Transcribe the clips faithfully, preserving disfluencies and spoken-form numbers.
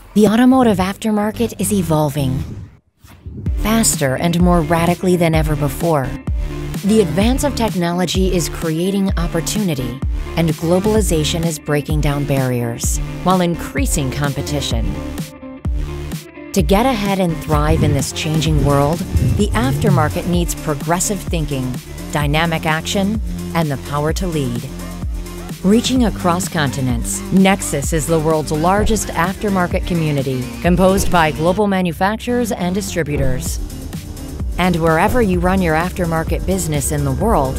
The automotive aftermarket is evolving faster and more radically than ever before. The advance of technology is creating opportunity, and globalization is breaking down barriers while increasing competition. To get ahead and thrive in this changing world, the aftermarket needs progressive thinking, dynamic action, and the power to lead. Reaching across continents, NEXUS is the world's largest aftermarket community, composed by global manufacturers and distributors. And wherever you run your aftermarket business in the world,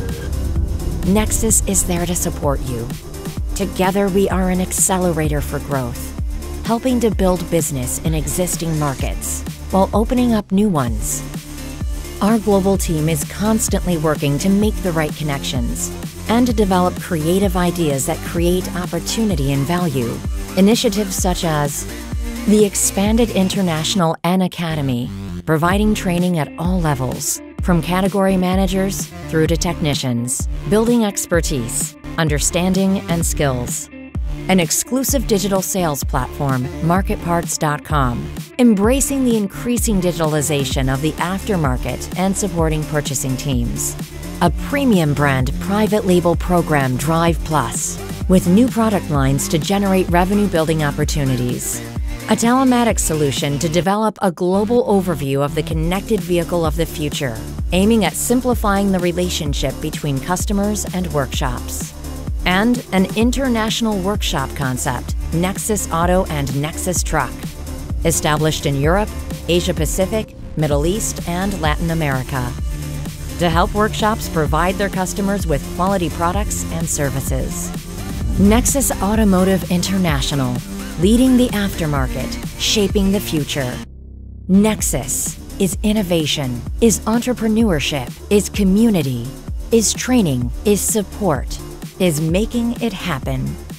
NEXUS is there to support you. Together, we are an accelerator for growth, helping to build business in existing markets while opening up new ones. Our global team is constantly working to make the right connections and to develop creative ideas that create opportunity and value. Initiatives such as the expanded International N Academy, providing training at all levels, from category managers through to technicians, building expertise, understanding, and skills. An exclusive digital sales platform, market parts dot com, embracing the increasing digitalization of the aftermarket and supporting purchasing teams. A premium brand private label program, Drive Plus, with new product lines to generate revenue-building opportunities. A telematics solution to develop a global overview of the connected vehicle of the future, aiming at simplifying the relationship between customers and workshops. And an international workshop concept, NEXUS Auto and NEXUS Truck, established in Europe, Asia Pacific, Middle East, and Latin America, to help workshops provide their customers with quality products and services. NEXUS Automotive International, leading the aftermarket, shaping the future. NEXUS is innovation, is entrepreneurship, is community, is training, is support, is making it happen.